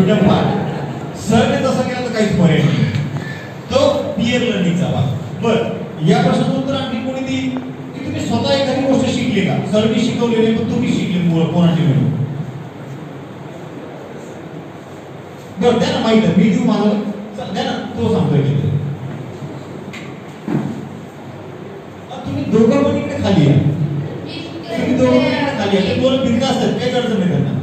Freedom part सरने तसं केलं तर काहीच पर्याय नाही. तो पीयर लर्निंगचा भाग. बरं, या प्रश्नाचं उत्तर आणखी कोणी देईल की तुम्ही स्वतः एखादी गोष्ट शिकली का? सरने शिकवली नाही पण तुम्ही शिकले कोणाची मिळून? बरं द्या ना, माहित आहे मी देऊ मला द्या ना, तो सांगतोय की तुम्ही दोघं पण इकडे खाली आहे, तुम्ही दोघं पण इकडे खाली आहे, दोन भिंत असतात, काही अडचण नाही त्यांना.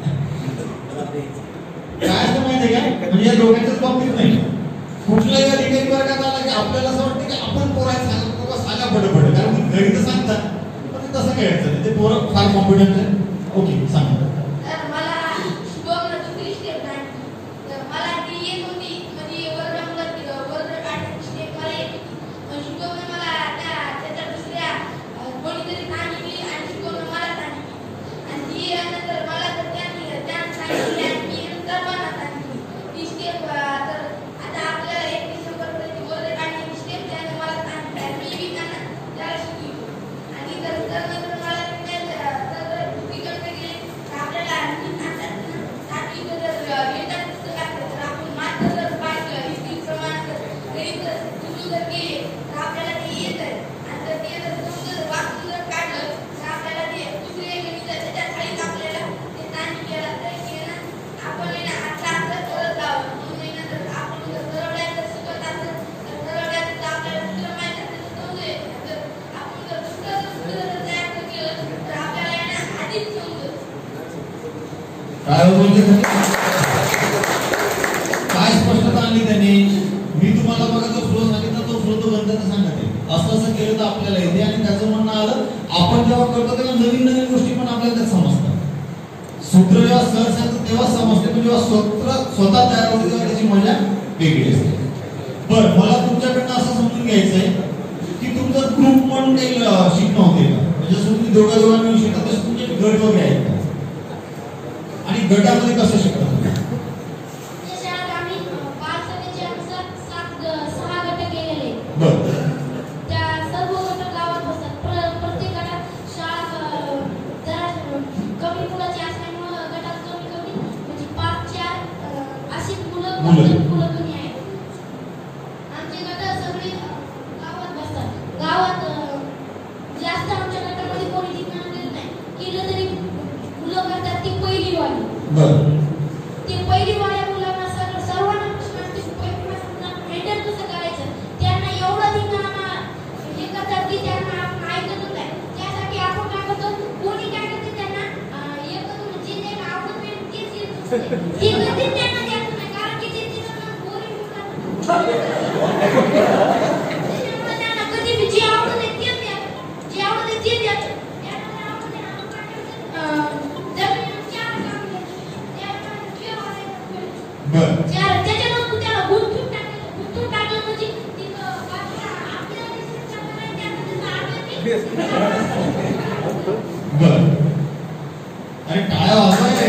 काय असं माहिती आहे का, म्हणजे या दोघांच्याच बाबतीत नाही, कुठल्याही अधिकारी वर्गात आला की आपल्याला असं वाटतं की आपण पोरायला सांगा पडपड, कारण तुम्ही घरी तर सांगता पण तसं काय अडचण नाही, ते पोरं फार कॉन्फिडंट आहे. ओके सांगा. काय स्पष्टता आणली त्यांनी? मी तुम्हाला बघा जो फ्लो सांगितला तो फ्लो तो गणिताचा सांगते, असं असं केलं तर आपल्याला येते. आणि त्याचं म्हणणं आलं आपण जेव्हा करतो तेव्हा नवीन नवीन गोष्टी पण आपल्याला त्यात समजतात. सूत्र जेव्हा सर सांगतो तेव्हा समजते, पण जेव्हा स्वतः तयार होते तेव्हा त्याची मजा वेगळी असते. बरं, मला तुमच्याकडनं असं समजून घ्यायचं आहे की तुमचं ग्रुप म्हणून काही शिकणं होते का? म्हणजे जसं तुम्ही दोघा मिळून शिकता तसं तुमचे गट वगैरे आहेत का? आणि गटामध्ये कसं शिकता? त्या सर्व गट गावात बसतात. प्रत्येक गटात शाळा जरा कमी मुलाची असल्यामुळे गटात कमी म्हणजे 5-4 अशी मुलं कमी आहेत. आमचे गट सगळे गावात बसतात. गावात जास्त आमच्या गटामध्ये कोणी ठिकाण देत नाही. केलं तरी मुलं करतात ती पहिली वाली. ते पहिली वाल्या मुलांना सर्वांना प्रश्न असते हँडल कसं करायचं. त्यांना एवढं ठिकाणा हे करतात की त्यांना ऐकतच नाही. त्यासाठी आपण काय करतो, कोणी काय करते त्यांना एकच जे जे आवडत नाही ते कधी त्यांना द्यायचं नाही, कारण की ते त्यांना बोरिंग होतात. त्याच्यामुळे त्यांना कधी बी जे आवडत नाही तेच द्या, जे आवडत नाही ते द्यायचं. त्यानंतर आपण काय करतो, जमिनीवर 4 काम घ्यायचे, त्यानंतर खेळ वाढायचा. त्याच्यानंतर त्याला गुंतून टाकलं म्हणजे बर, अरे टाळ्या वाजवायच्या.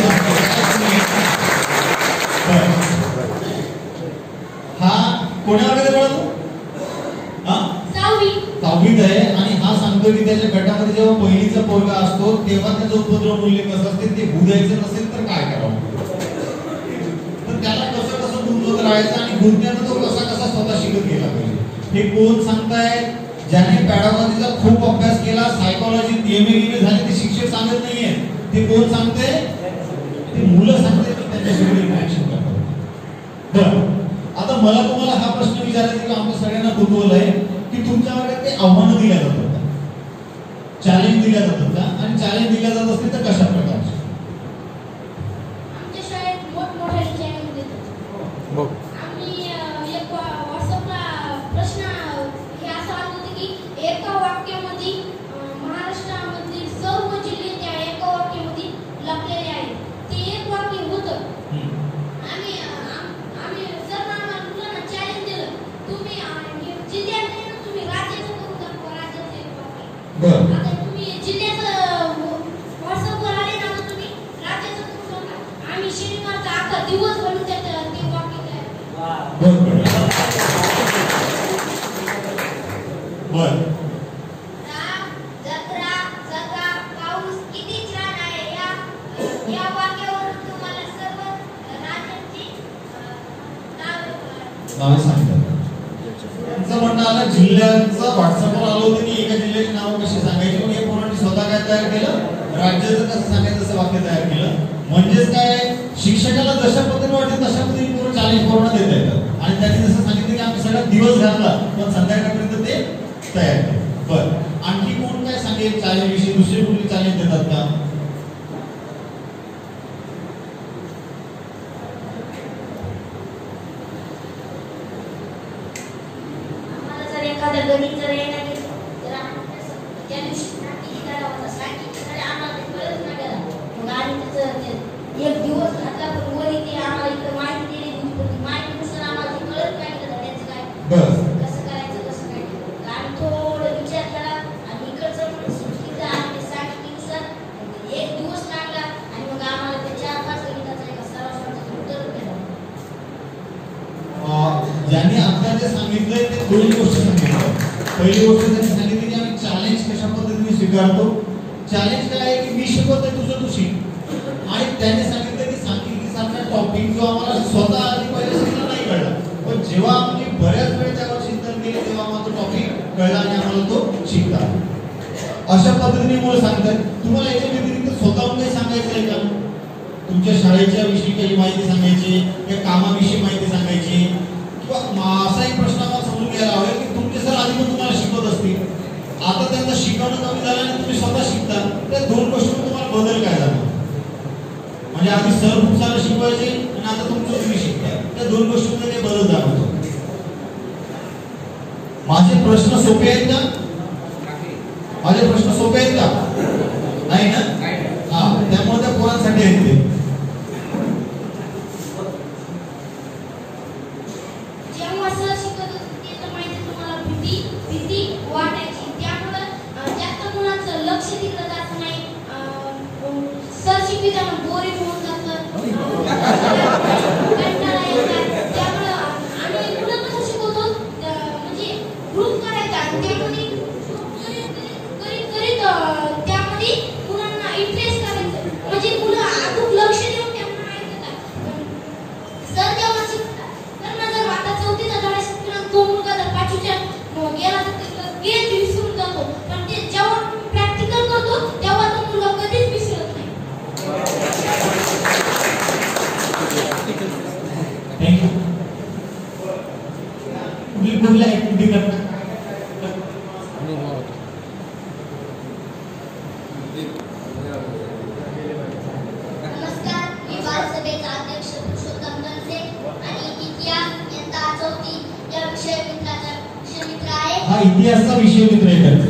हा कोण्या वर्गात आहे तू? हा 6वीत आहे. आणि हा सांगतो की त्याच्या गटामध्ये जेव्हा पहिलीचा पोरगा असतो तेव्हा त्याचं उपद्रव मूल्य कसं असते, ते बुधायचं नसेल तर काय करावं, तर त्याला कसं कसं गुंतवत राहायचं आणि गुंतण्यानं तो कसा कसा स्वतः शिकत गेला पाहिजे. हे कोण सांगताय? ज्याने पॅडागॉजीचा खूप अभ्यास केला, सायकोलॉजी एमए झाले, ते शिक्षक सांगत नाहीये. ते कोण सांगते? ते मुलं सांगते की त्यांच्यासोबत इंटरॅक्शन करतात. बरं, आता मला तुम्हाला हा प्रश्न विचारायचा की आमच्या सगळ्यांना कुतूहल आहे की तुमच्या वर्गात ते आव्हानं दिल्या जातात का, चॅलेंज दिल्या जातात का, आणि चॅलेंज दिल्या जात असतील तर कशा प्रकारचे? आमच्या शाळेत मोठमोठे चॅलेंज देतात. आम्ही एक व्हॉट्सअपला प्रश्न हे असं आलं होतं की एका वाक्यामध्ये महाराष्ट्रामधील सर्व जिल्हे त्या एका वाक्यामध्ये लपलेले आहेत. ते एक वाक्य होतं. आम्ही सर्वांना मुलांना चॅलेंज दिलं, तुम्ही जिल्ह्यात नाही, तुम्ही राज्याचं करून दाखवा. राज्याचं एक वाक्य. आता तुम्ही जिल्ह्याचं व्हॉट्सअपवर आले ना, तुम्ही राज्याचं करून दाखवा. आम्ही शनिवारचा अख्खा दिवस बनवून ते वाक्य तयार. जत्रा जत्रा पाऊस किती छान आहे, या वाक्यावरून तुम्हाला सर्व राज्यात नावे सांगतात. त्यांचं म्हणणं आलं जिल्ह्यांचं व्हॉट्सअपवर आलं होतं की एका जिल्ह्याची नावं कशी सांगायची, मग हे पोरांनी स्वतः काय तयार केलं, राज्याचं कसं सांगायचं असं वाक्य तयार केलं. म्हणजेच काय, शिक्षकाला जशा पद्धतीने वाटते तशा पद्धतीने पूर्ण चॅलेंज पूर्ण देता येतात. आणि त्यांनी जसं सांगितलं की आम्ही सगळा दिवस घातला पण संध्याकाळपर्यंत ते तयार केलं. बरं, आणखी कोण काय सांगेल चॅलेंज विषयी, दुसरे कुठली चॅलेंज देतात का? एखादं गणित जर येणार तर त्या दिवशी किती काढा होता, किती काढा आम्हाला कळत नाही गेला. मग आम्ही त्याचं एक दिवस घातला पण वरी ते आम्हाला इकडे माहिती दिली होती, माहितीनुसार आम्हाला ते कळत नाही गेलं त्याचं काय कसं करायचं कसं काय. आम्ही थोडं विचार केला आणि इकडचं पण सुचकीचं आणि ते सांगितल्यानुसार एक दिवस लागला आणि मग आम्हाला ते 4-5 गणिताचा एका सरावाचं उत्तर दिलं. ज्यांनी आता जे सांगितलंय ते दोन गोष्टी सांगितल्या. पहिली गोष्ट त्यांनी सांगितली की आम्ही चॅलेंज कशा पद्धतीने स्वीकारतो. चॅलेंज काय आहे की मी शिकवतोय तुझं तू शिक. आणि त्यांनी सांगितलं की सांख्यिकीसारखा टॉपिक जो आम्हाला स्वतः आधी पहिले शिकला नाही कळला, पण जेव्हा आम्ही बऱ्याच वेळ त्यावर चिंतन केले तेव्हा आम्हाला तो टॉपिक कळला आणि आम्हाला तो शिकता. अशा पद्धतीने मुलं सांगतात. तुम्हाला याच्या व्यतिरिक्त स्वतःहून काही सांगायचं आहे का? तुमच्या शाळेच्या विषयी काही माहिती सांगायची, त्या कामाविषयी माहिती सांगायची, किंवा असा एक प्रश्न आम्हाला समजून घ्यायला हवा की तुमचे सर आधी पण तुम्हाला शिकवत असतील, आता त्यांचं शिकवणं कमी झालं आणि तुम्ही स्वतः शिकता, त्या दोन गोष्टींमध्ये तुम्हाला बदल काय झाला? म्हणजे आधी सर खूप सारं शिकवायचे आणि आता तुमचं तुम्ही शिकताय, त्या दोन गोष्टींमध्ये ते बदल जाणवतो. माझे प्रश्न सोपे आहेत का? माझे प्रश्न सोपे आहेत का? नाही ना? हा, त्यामुळे त्या पोरांसाठी आहेत ते. हा इतिहासचा विषय मित्र आहे त्यांचा.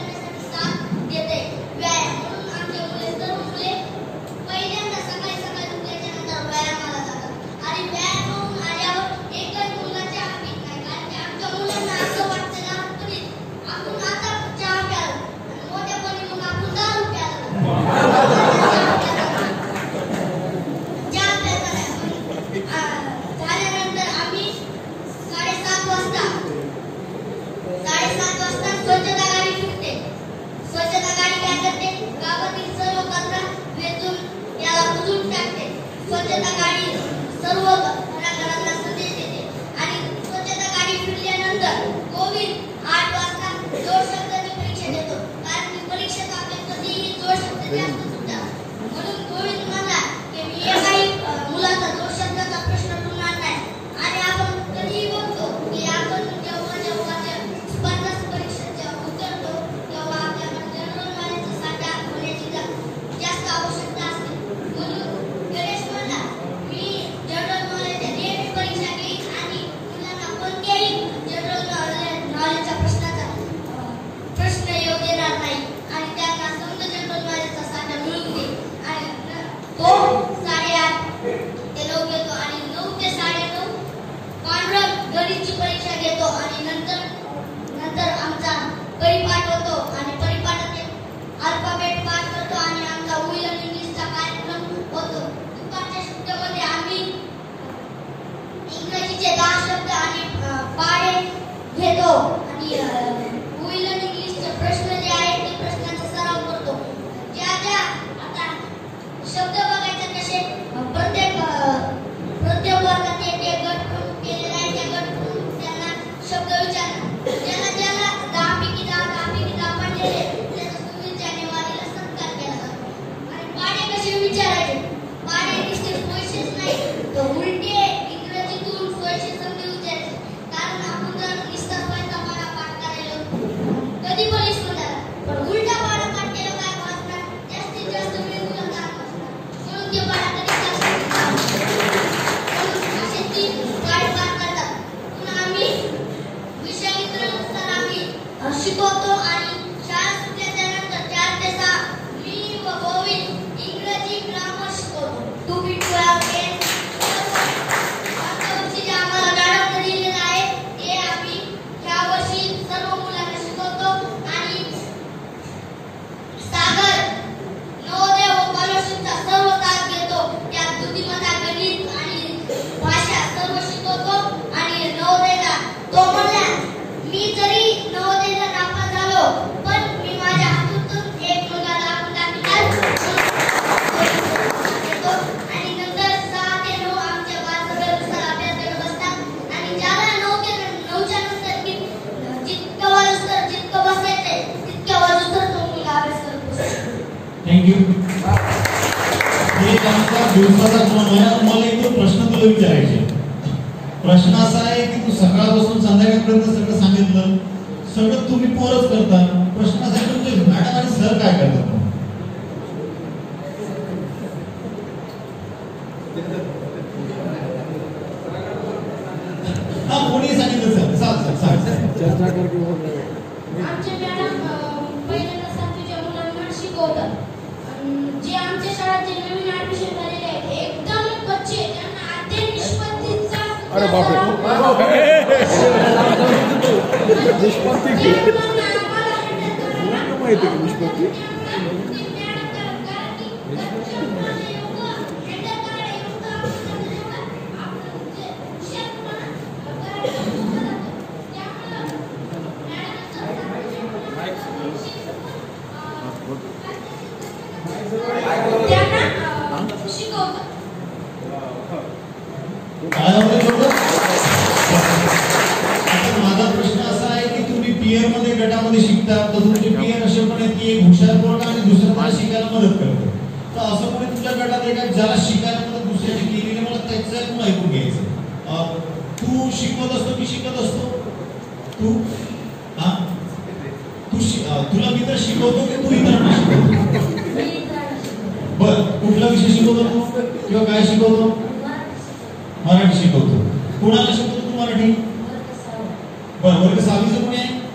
पहिल्यांदा सकाळी सकाळी आणि होईल इंग्लिशचे प्रश्न जे आहेत ते प्रश्नांचा सराव करतो. ज्या आता शब्द बघायचे कसे प्रत्येक वर्गात एक गट केलेला आहे. त्या गट त्यांना शब्द विचारतात. ज्याला 10 पैकी 10 पडलेले त्याचा 26 जानेवारीला सत्कार केला जातो. आणि पाढे कसे विचारायचे? पाढे नुसते पैसेच नाही तर उलटे इंग्रजीतून पैसे शब्द विचारायचे. कारण आपण जर नुसता पैसा पाढा पाठ करायला कधी पण विसरणार, पण उलटा पाढा पाठ केला काय वाचणार जास्तीत जास्त वेळ तुला काम वाचणार. म्हणून ते पाढा कधी असे 3 पाठ पाठ करतात. पुन्हा आम्ही विषयानुसार आम्ही शिकवतो आणि शाळा सुटल्याच्या नंतर 4 ते 6 मी व गोविंद इंग्रजी ग्रामर शिकवतो. 2 to 12 मागच्या वर्षी जे आम्हाला मॅडम दिलेलं आहे ते आम्ही ह्या वर्षी सर्व मुलांना शिकवतो. आणि सागर नवोदय व स्कॉलरशिपचा सर्व तास घेतो. त्यात बुद्धिमत्ता, गणित आणि भाषा सर्व शिकवतो. आणि नवोदयला तो म्हणला मी जरी नवोदयला नापास झालो पण मी माझ्या हातून एक मुलगा दाखवून दाखवला. आणि नंतर 6 ते 9 आमच्या वाजवेनुसार अभ्यास करत बसतात. आणि ज्याला 9 ते 9च्या नंतर जितकं वाजूस्तर जितकं बसायचंय तितक्या वाजूस्तर तो मुलगा अभ्यास करत बसतो. थँक्यू. एक आमचा दिवसाचा क्रम आहे. मला एक प्रश्न तुला विचारायचे. प्रश्न असा आहे की तू सकाळपासून संध्याकाळपर्यंत सगळं सांगितलं, सगळं तुम्ही पोरच करता. प्रश्न असा आहे की तुमचे मॅडम आणि सर काय करतात? हा कोणी सांगितलं सर? सांग चर्चा करके आमचे मॅडम पहिल्यांदा 7वीच्या मुलांना शिकवतात. जे आमच्या शाळेत जे नवीन ऍडमिशन झालेले आहेत एकदम कच्चे, त्यांना आद्य निष्पत्तीचा अरे बापरे निष्पत्ती माहिती आहे निष्पत्ती माझा प्रश्न असा आहे की तुम्ही पीयर मध्ये गटामध्ये शिकता तर तुमचे पीयर असे पण आहेत की एक हुशार पोरगा आणि दुसऱ्याला शिकायला मदत करतो. तर असं कोणी तुझ्या गटात आहे का ज्याला शिकायला मदत दुसऱ्याने केलेली? मला त्याचं ऐकून ऐकून घ्यायचं. तू शिकवत असतो की शिकत असतो? तू हा तुला मित्र शिकवतो की तू इतरांना शिकवतो? बर कुठला विषय शिकवतो तू किंवा काय शिकवतो? मराठी शिकवतो. कोणाला शिकवतो तू मराठी? बर वर्ग 6वीचं कोणी आहे?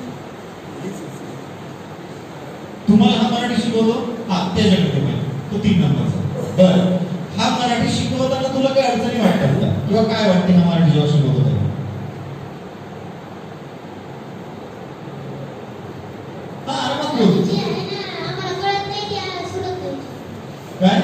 तुम्हाला हा मराठी शिकवतो? हा त्याच्याकडे पाहिजे तो 3 नंबरचा. बर हा मराठी शिकवताना तुला काय अडचणी वाटतात का किंवा काय वाटते हा मराठी जेव्हा शिकवतो तेव्हा? हा आरामात बोल. काय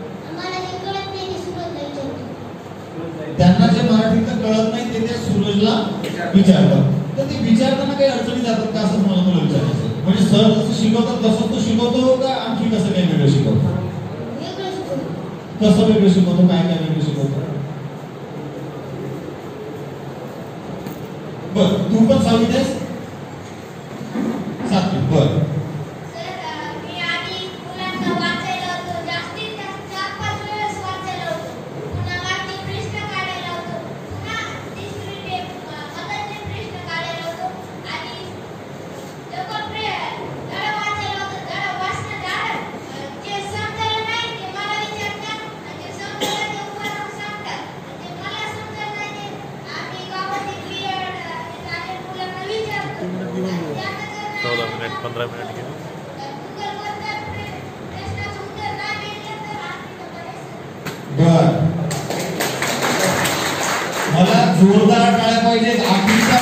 त्यांना जे मराठीतलं कळत नाही ते त्या सूरजला विचारतात. तर ते विचारताना काही अडचणी जातात का असं मला तुला विचारायचं. म्हणजे सर जसं शिकवतात तसं तो शिकवतो का आणखी कसं काही वेगळं शिकवतो? कसं वेगळं शिकवतो? काय काय वेगळं शिकवतो? बर तू पण 6वीत आहेस? 7वीत. बर बर मला जोरदार टाळ्या पाहिजेत. आखरीचा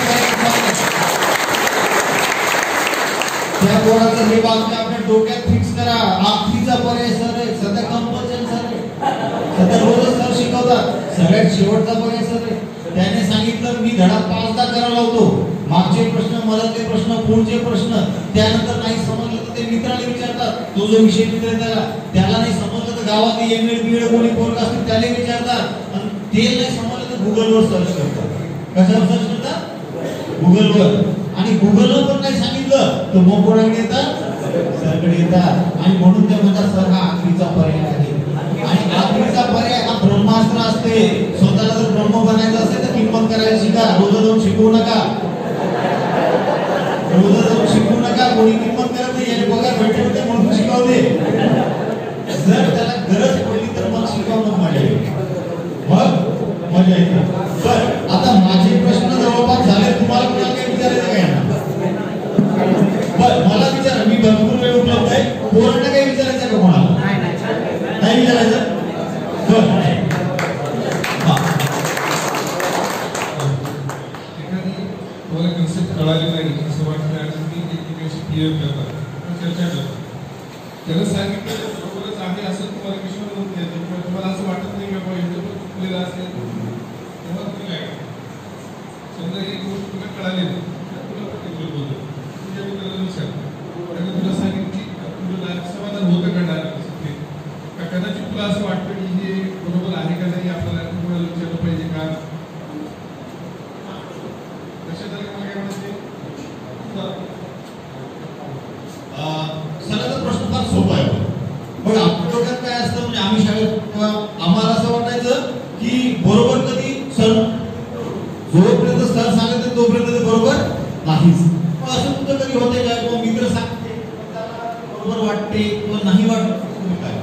त्या पोराचं हे वाक्य आपल्या डोक्यात फिक्स करा. आखरीचा पर्याय सर आहे. सध्या कंपल्शन सर आहे. सध्या रोजच सर शिकवतात. सगळ्यात शेवटचा पर्याय सर आहे. त्याने सांगितलं मी धडा 5दा करायला लावतो. मागचे प्रश्न, मधातले प्रश्न, पुढचे प्रश्न, त्यानंतर नाही समजलं तर ते मित्राला विचारतात, तो जो विषय मित्र त्याला नाही समजलं तर गावातली एमएड कोणी पोरग असतील त्याला विचारतात, आणि ते नाही समजलं तर गुगलवर सर्च करतात. कशावर सर्च करतात? गुगलवर. आणि गुगलवर पण नाही सांगितलं तर मग कोणाकडे येतात? सरकडे येतात. आणि म्हणून ते म्हणतात सर हा आखरीचा पर्याय आहे. आणि आखरीचा पर्याय हा ब्रह्मास्त्र असते. स्वतःला जर ब्रह्म बनायचं असेल तर किंमत करायला शिका. रोज जाऊन शिकवू नका, रोज जाऊन शिकवू नका. कोणी किंमत करत नाही, याने पगार भेटते म्हणून शिकवते. जर त्याला गरज पडली तर मग शिकवणं मजा येते, मग मजा येते. पण आता माझे प्रश्न जवळपास झाले. तुम्हाला कोणाला काही विचारायचं काय ना? मला विचारा, मी भरपूर वेळ उपलब्ध आहे. पोरांना काही विचारायचं का कोणाला? नाही विचारायचं? तुम्हाला कन्सेप्ट कळाली नाही असं वाटतं आणि तुम्ही एकमेकांशी क्लिअर करता, चर्चा करता. त्याला सांगितलं बरोबरच आहे असं तुम्हाला विश्वास होत नाही, तुम्हाला असं वाटत नाही की बाबा एवढं पण चुकलेलं असेल तेव्हा तुम्ही काय समजा एक गोष्ट तुला कळाली नाही, तुला पर्टिक्युलर बोलतो तुझ्या मित्राला विचार, त्याने तुला सांगितली तुला समाधान होतं का नाही, कदाचित तुला असं वाटतं की हे बरोबर आहे का नाही, आपल्याला तुम्हाला विचारलं पाहिजे का? सगळ्याचा प्रश्न फार सोपा आहे. पण आपल्या डोक्यात काय असतं, म्हणजे आम्ही शाळेत आम्हाला असं वाटायचं की बरोबर कधी सर जोपर्यंत सर सांगत तोपर्यंत ते बरोबर नाहीच. असं कुठं कधी होते का? किंवा मित्र सांगते बरोबर वाटते किंवा नाही वाटत, तुम्ही काय?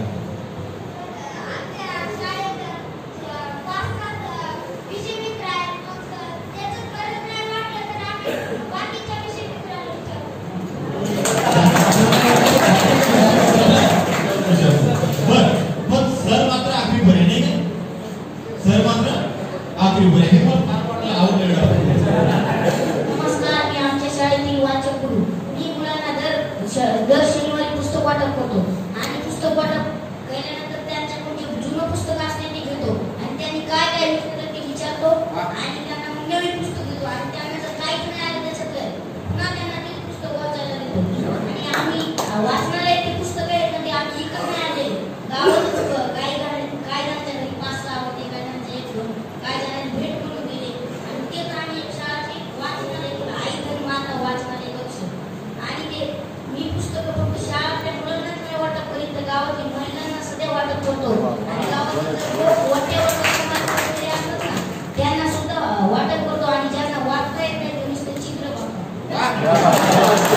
दर शनिवारी पुस्तक वाटप करतो आणि पुस्तक वाटप केल्यानंतर त्यांच्याकडून जे जुनं पुस्तक असते ते घेतो आणि त्यांनी काय काय विचारलं ते विचारतो आणि त्यांना मग नवीन पुस्तक देतो आणि त्यांना जर काहीच नाही आलं त्याच्यातलं पुन्हा त्यांना ते पुस्तक वाचायला देतो. आणि आम्ही वाचनालय ते पुस्तक आहेत ना ते आम्ही विकत नाही आले, गावातच काही जणांच्या घरी 5-6 होते, काही जणांच्या 1-2, काही जणांनी भेट म्हणून दिले आणि तेच आम्ही एक शाळा वाचनालय केलं, आई घरी माता वाचनालय कक्ष. आणि ते मी पुस्तकं फक्त शाळेतल्या मुलांनाच नाही वाटप करीत तर गावातील महिलांना सध्या वाटप करतो आणि गावातील वाट्यावर असतात ना त्यांना सुद्धा वाटप करतो आणि ज्यांना वाचता येत नाही ते नुसते चित्र बघतात.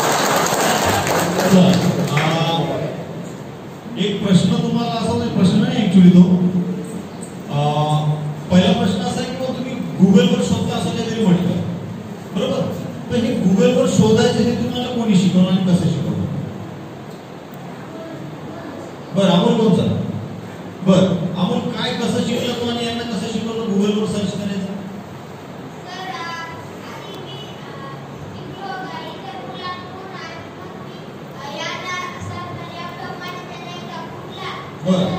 एक प्रश्न तुम्हाला असा प्रश्न नाही ऍक्च्युली तो पहिला प्रश्न असा आहे की तुम्ही गुगलवर शोधता असं काहीतरी म्हटलं, बरोबर? तर हे गुगलवर शोधायचं हे तुम्हाला कोणी शिकवलं आणि कसं शिकवलं? बरं अमोल कोणचा? बरं अमोल काय कसं शिकलं तू आणि यांना कसं शिकवलं गुगलवर सर्च करायचं? बरं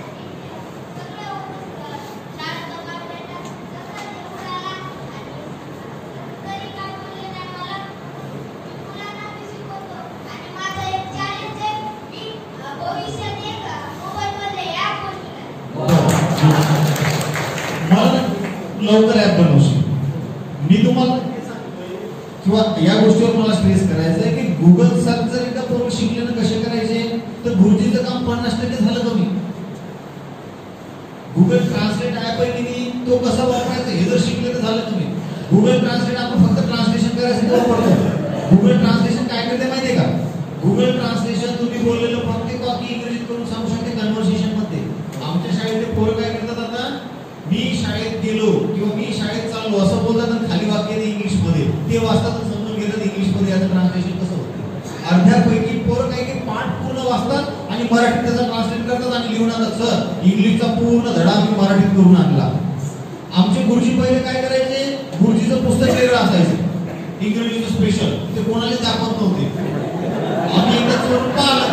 लवकर ऍप बनवशील. मी तुम्हाला किंवा या गोष्टीवर मला स्ट्रेस करायचं आहे की गुगल सर्च जर एकदा पूर्ण शिकले ना कसे करायचे तर गुरुजीचं काम 50% झालं कमी. गुगल ट्रान्सलेट ऍप आहे की तो कसा वापरायचा हे जर शिकले तर झालं तुम्ही. गुगल ट्रान्सलेट आपण फक्त ट्रान्सलेशन करायसाठी वापरतो. गुगल ट्रान्सलेशन काय करते माहितीये का? गुगल ट्रान्सलेशन तुम्ही बोललेलं प्रत्येक वाक्य इंग्रजीत करून सांगू शकते कन्व्हर्सेशन मध्ये. आमच्या शाळेतले पोरं काय करतात, आता मी शाळेत गेलो किंवा मी शाळेत चाललो असं बोलतात आणि खाली वाक्य इंग्लिश मध्ये ते वाचतात समजून घेतात इंग्लिश मध्ये. याचं ट्रान्सलेशन कसं होतं? अर्ध्यापैकी पोरं काही काही पाठ पूर्ण वाचतात आणि मराठीत त्याचा ट्रान्सलेट करतात आणि लिहून आणतात. सर इंग्लिशचा पूर्ण धडा मी मराठीत करून आणला. आमचे गुरुजी पहिले काय करायचे, गुरुजीचं पुस्तक वेगळं असायचं इंग्रजीचं स्पेशल, ते कोणाला दाखवत नव्हते. आम्ही एकदा चोरून पाहिलं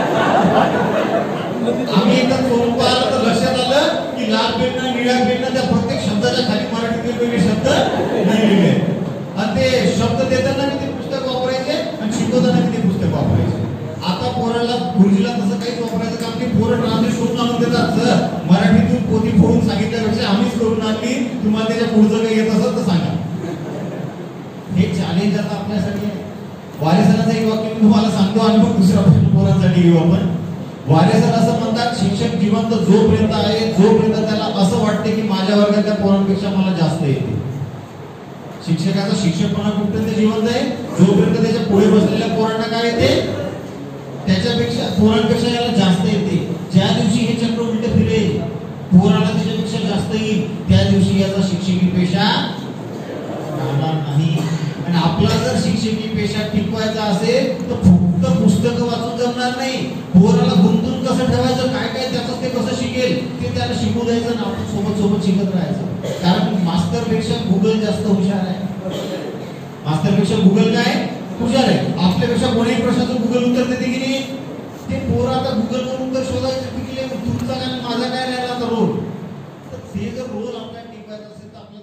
तर लक्षात आलं की लाल पेन निळ्या पेन त्या प्रत्येक शब्दाच्या खाली मराठीत वेगवेगळे शब्द लिहिलेले आहेत. आणि ते शब्द देताना किती पुस्तक वापरायचे आणि शिकवताना किती पुस्तक वापरायचे. आता पोराला गुरुजीला तसं काहीच वापरायचं काम नाही. पोरं ट्रान्सलेट करून आणून देतात. सर मराठीतून पोथी फोडून सांगितल्यापेक्षा आम्हीच करून आणली, तुम्हाला त्याच्या पुढचं काही येत असेल तर सांगा. हे चॅलेंज आता आपल्यासाठी आहे. वारेसरांचं एक वाक्य मी तुम्हाला सांगतो आणि मग दुसरा प्रश्न पोरांसाठी घेऊ आपण. वारेसर असं म्हणतात, शिक्षक जिवंत जोपर्यंत आहे जोपर्यंत त्याला असं वाटते की माझ्या वर्गातल्या पोरांपेक्षा मला जास्त येते. शिक्षकाचा शिक्षकपणा कुठपर्यंत जिवंत आहे, जोपर्यंत त्याच्या पुढे बसलेल्या पोरांना काय येते, त्याच्यापेक्षा पोरांपेक्षा याला जास्त येते. ज्या दिवशी हे चक्र उलट फिरेल, पोराला त्याच्यापेक्षा जास्त येईल, त्या दिवशी याचा शिक्षकी पेशा राहणार नाही. आणि आपला जर शिक्षकी पेशा टिकवायचा असेल तर फक्त पुस्तकं वाचून जमणार नाही. पोराला गुंतून कसं ठेवायचं, काय काय त्याचं ते कसं शिकेल ते त्याला शिकू द्यायचं ना आपण सोबत सोबत शिकत राहायचं. कारण मास्तर पेक्षा गुगल जास्त हुशार आहे. मास्तर पेक्षा गुगल काय हुशार आहे. आपल्यापेक्षा कोणीही प्रश्नाचं गुगल उत्तर देते की नाही. ते पोरं आता गुगल वर उत्तर शोधायचं पिकले. तुमचा काय माझा काय राहिला आता रोल. तर ते जर रोल आपल्याला टिकवायचा असेल तर आपल्याला